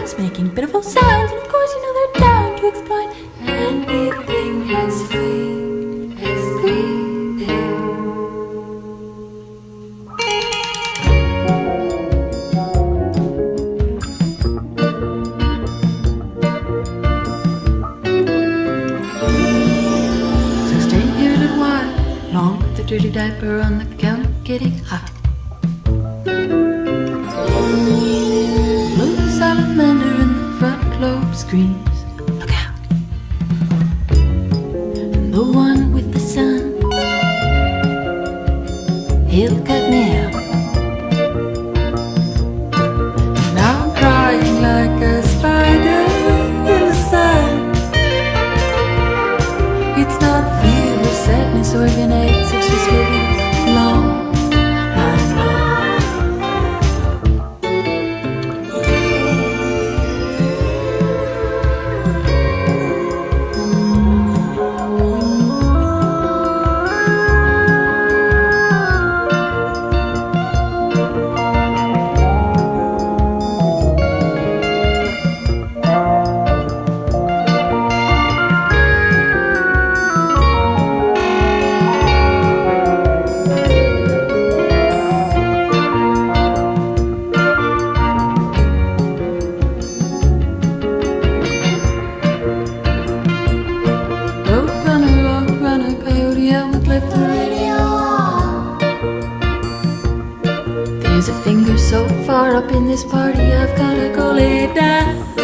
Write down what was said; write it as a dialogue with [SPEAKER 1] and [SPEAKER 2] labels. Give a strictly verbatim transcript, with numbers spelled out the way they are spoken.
[SPEAKER 1] drums making pitiful sounds, and of course you know they're down to exploit anything as free as breathing. So stay here a little while, long with the dirty diaper on the counter getting hot. Blue salamander in the front globe screams, look out. And the one with the sun, he'll cut me out. Now I'm crying like a spider in the sun. It's not fear or sadness or even aches, it's just living long. There's a finger so far up in this party, I've gotta go lay down.